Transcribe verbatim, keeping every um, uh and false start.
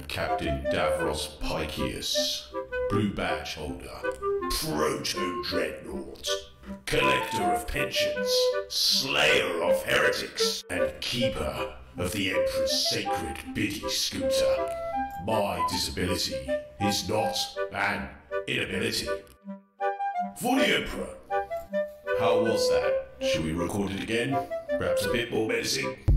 Captain Davros Pycius, Blue Badge Holder, Proto-Dreadnought, Collector of Pensions, Slayer of Heretics, and Keeper of the Emperor's Sacred Biddy Scooter. My disability is not an inability. For the Emperor. How was that? Should we record it again? Perhaps a bit more menacing?